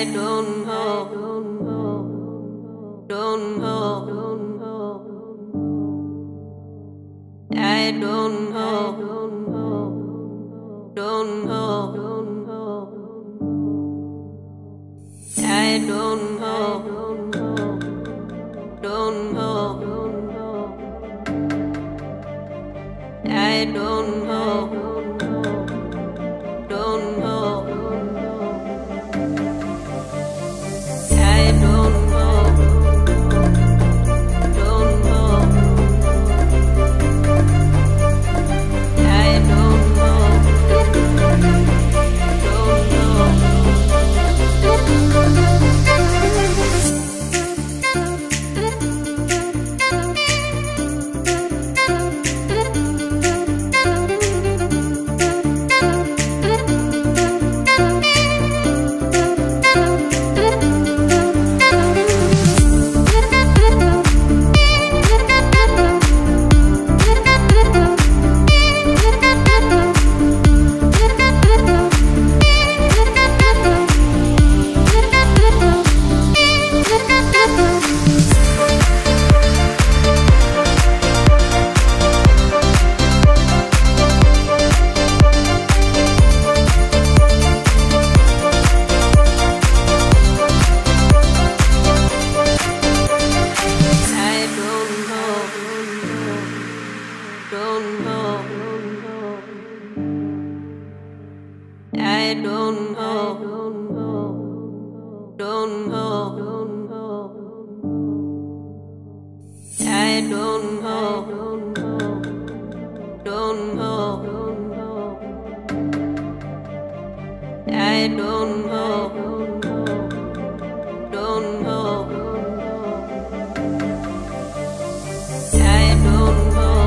I don't know, don't know, I don't know, don't know, I don't know, don't know, I don't know, don't know, I don't know, don't know, I don't know, I don't know, don't know, I don't know, don't know, I don't know, don't know, I don't know.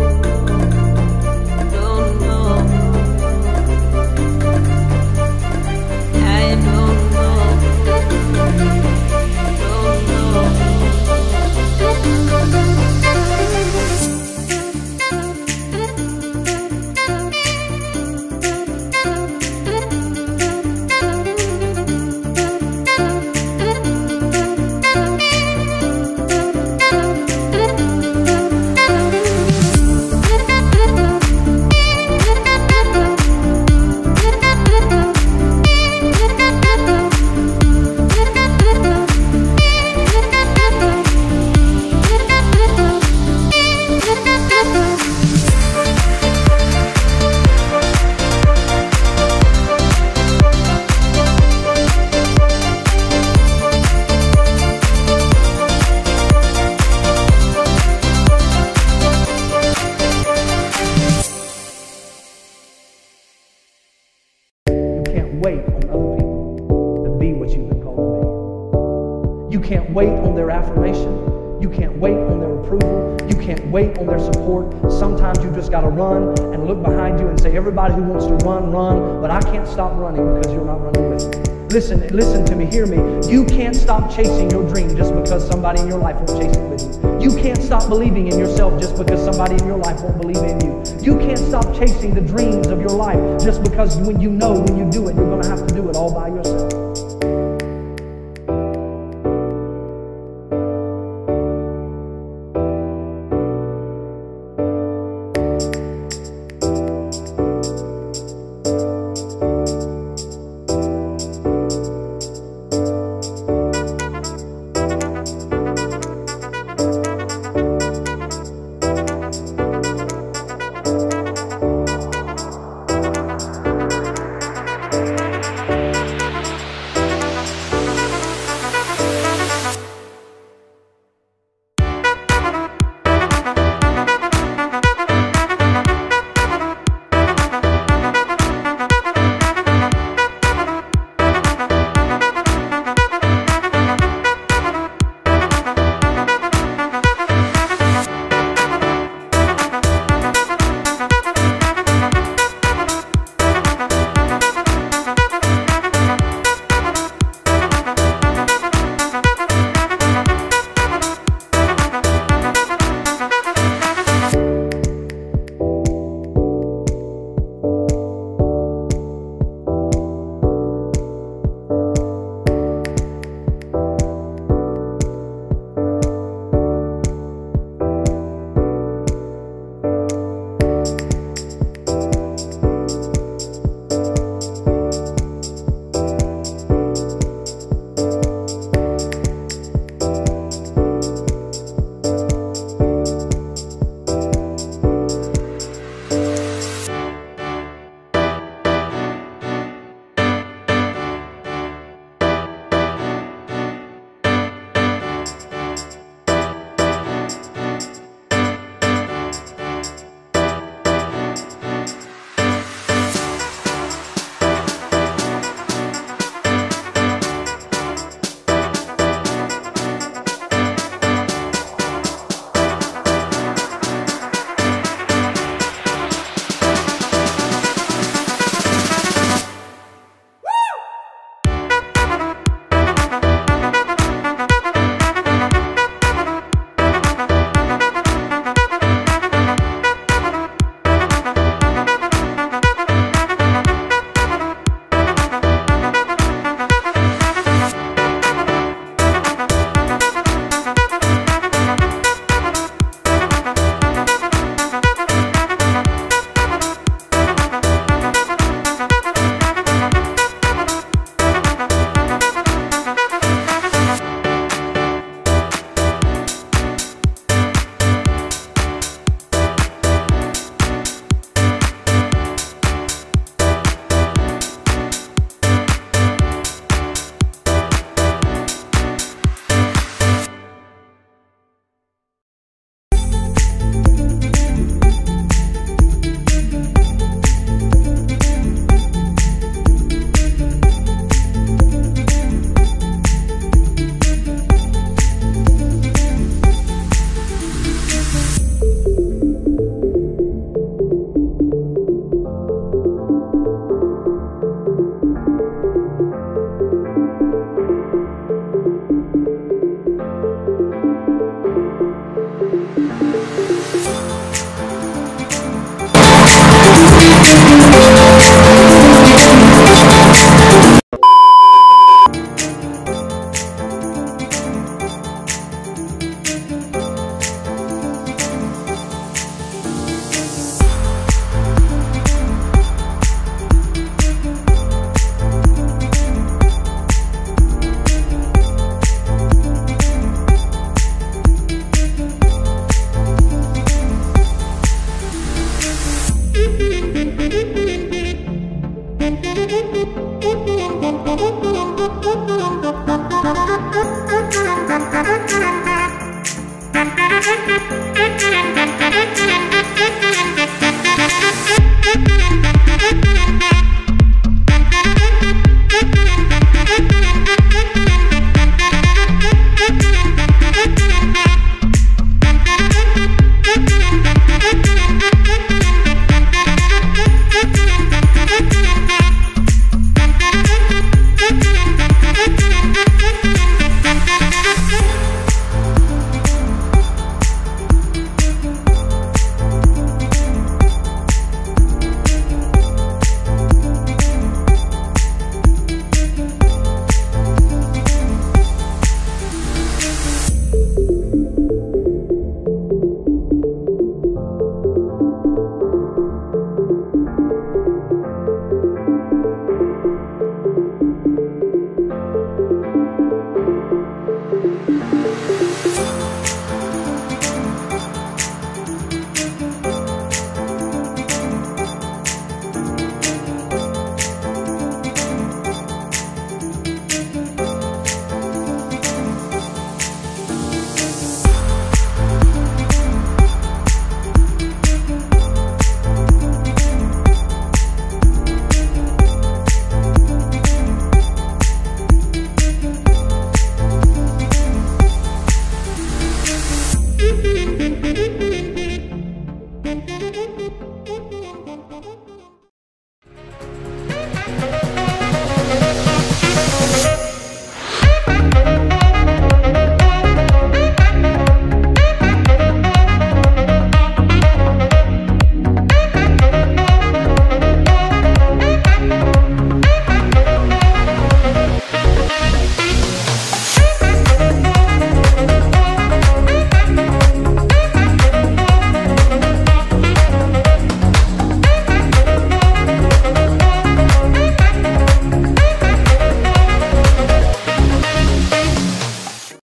Wait on other people to be what you've been called to be. You can't wait on their affirmation. You can't wait on their approval. You can't wait on their support. Sometimes you just got to run and look behind you and say, everybody who wants to run, run, but I can't stop running because you're not running with me. Listen to me, hear me. You can't stop chasing your dream just because somebody in your life won't chase it with you. You can't stop believing in yourself just because somebody in your life won't believe in you. You can't stop chasing the dreams of your life just because when you know when you do it, you're going to have to do it all by yourself. Thank you.